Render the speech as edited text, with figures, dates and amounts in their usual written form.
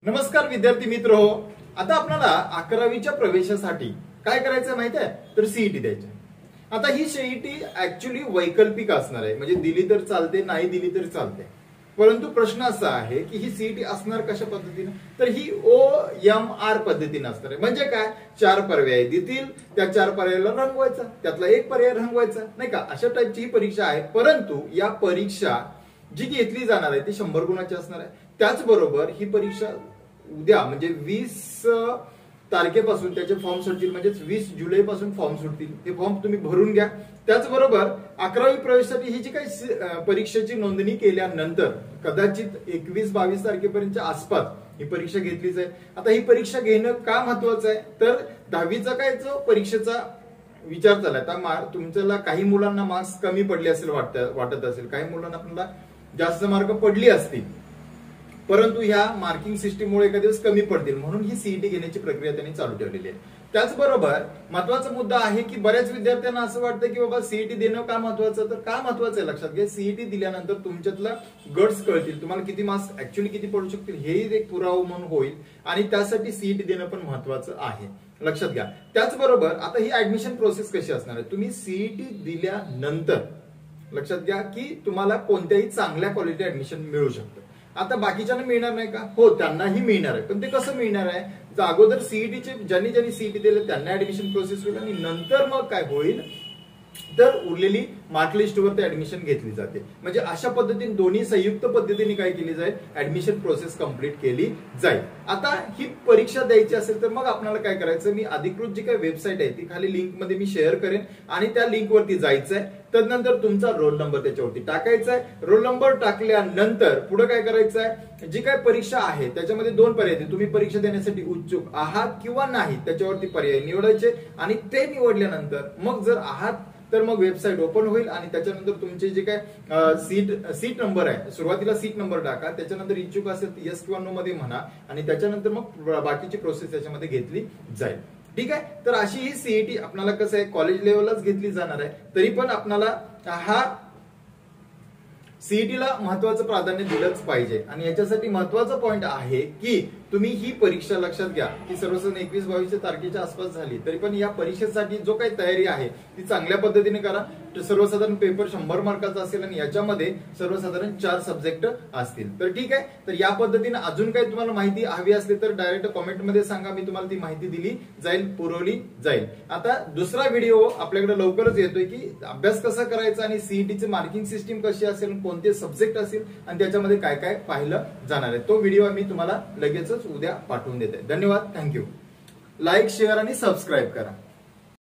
नमस्कार विद्यार्थी मित्र हो. आता आपल्याला 11वीच्या प्रवेशासाठी काय करायचं माहिती आहे, तर सीईटी द्यायची. आता ही सीईटी ऍक्च्युली वैकल्पिक असणार आहे, म्हणजे दिली तर चालते, नाही दिली तर चालते. परंतु प्रश्न असा आहे की ही सीईटी असणार कशा पद्धतीने, तर ही OMR पद्धतीने असणार आहे. म्हणजे काय, 4 पर्याय देतील, त्या 4 पर्यायाला रंगवायचा, त्यातला एक पर्याय रंगवायचा, नाही का, अशा टाईपची ही परीक्षा आहे. परंतु या परीक्षा जी घेतली जाणार आहे ती 100 गुणाची असणार आहे. त्याचबरोबर ही परीक्षा उद्या म्हणजे 20 तारखेपासून त्याचे फॉर्म सुटतील, म्हणजे 20 जुलैपासून फॉर्म सुटतील. हे फॉर्म तुम्ही भरून घ्या. त्याचबरोबर 11वी प्रवेशासाठी ही जी काही परीक्षेची नोंदणी केल्यानंतर कदाचित 21-22 तारखेपर्यंतच्या आसपास ही परीक्षा घेतलीच आहे. आता ही परीक्षा घेणं का महत्वाचं आहे, तर 10वीचा काय जो परीक्षेचा विचार चाललाय, तर तुमच्याला काही मुलांना मार्क्स कमी पडले असेल वाटत असेल, काही मुलांना आपल्याला जास्त मार्क पडली असतील, परंतु ह्या मार्किंग सिस्टीममुळे एखाद्या दिवस कमी पडतील, म्हणून ही सीईटी घेण्याची प्रक्रिया त्यांनी चालू ठेवलेली आहे. त्याचबरोबर महत्वाचा मुद्दा आहे की बऱ्याच विद्यार्थ्यांना असं वाटतं की बाबा सीईटी देणं का महत्वाचं, तर का महत्वाचं आहे लक्षात घ्या. सीईटी दिल्यानंतर तुमच्यातला गट्स कळतील, तुम्हाला किती मार्क्स ऍक्च्युअली किती पडू शकतील हे एक पुरावा म्हणून होईल, आणि त्यासाठी सीईटी देणं पण महत्वाचं आहे, लक्षात घ्या. त्याचबरोबर आता ही ऍडमिशन प्रोसेस कशी असणार आहे, तुम्ही सीईटी दिल्यानंतर लक्षात घ्या की तुम्हाला कोणत्याही चांगल्या क्वालिटी ऍडमिशन मिळू शकतं. आता बाकीच्यांना मिळणार नाही का, हो त्यांनाही मिळणार आहे, पण ते कसं मिळणार आहे, अगोदर सीईटीचे ज्यांनी सीईटी दिले त्यांना ऍडमिशन प्रोसेस होईल, आणि नंतर मग काय होईल, तर उरलेली मार्क लिस्टवर ते ऍडमिशन घेतली जाते. म्हणजे अशा पद्धतीने दोन्ही संयुक्त पद्धतीने काय केली जाईल, ऍडमिशन प्रोसेस कंप्लीट केली जाईल. आता ही परीक्षा द्यायची असेल तर मग आपल्याला काय करायचं, मी अधिकृत जी काही वेबसाईट आहे ती खाली लिंक मध्ये मी शेअर करेन, आणि त्या लिंक वरती जायचंय. त्यानंतर तुमचा रोल नंबर त्याच्यावरती टाकायचा आहे. रोल नंबर टाकल्यानंतर पुढे काय करायचं आहे, जी काय परीक्षा आहे त्याच्यामध्ये 2 पर्याय आहेत, तुम्ही परीक्षा देण्यासाठी इच्छुक आहात किंवा नाही, त्याच्यावरती पर्याय निवडायचे, आणि ते निवडल्यानंतर मग जर आहात तर मग वेबसाईट ओपन होईल, आणि त्याच्यानंतर तुमचे जे काय सीट नंबर आहे, सुरुवातीला सीट नंबर टाका, त्याच्यानंतर इच्छुक असेल येस किंवा नो मध्ये म्हणा, आणि त्याच्यानंतर मग बाकीची प्रोसेस त्याच्यामध्ये घेतली जाईल. ठीक आहे. तर अशी ही सीईटी आपल्याला कसं आहे, कॉलेज लेवललाच घेतली जाणार आहे, तरी पण आपल्याला हा सीईटीला महत्वाचं प्राधान्य दिलंच पाहिजे. आणि याच्यासाठी महत्वाचा पॉइंट आहे की तुम्ही ही परीक्षा लक्षात घ्या की सर्वसाधारण 21-22 तारखेच्या आसपास झाली तरी पण या परीक्षेसाठी जो काही तयारी आहे ती चांगल्या पद्धतीने करा. सर्वसाधारण पेपर 100 मार्काचा असेल, आणि याच्यामध्ये सर्वसाधारण 4 सब्जेक्ट असतील. तर ठीक आहे. तर या पद्धतीने अजून काही तुम्हाला माहिती हवी असली तर डायरेक्ट कॉमेंटमध्ये सांगा, मी तुम्हाला ती माहिती दिली जाईल, पुरवली जाईल. आता दुसरा व्हिडिओ आपल्याकडे लवकरच येतोय की अभ्यास कसा करायचा, आणि सीईटीची मार्किंग सिस्टीम कशी असेल, कोणते सब्जेक्ट असेल, आणि त्याच्यामध्ये काय काय पाहिलं जाणार आहे. तो व्हिडिओ मी तुम्हाला लगेचच उद्या पाठवून देते. धन्यवाद, थँक्यू. लाईक, शेअर आणि सबस्क्राईब करा.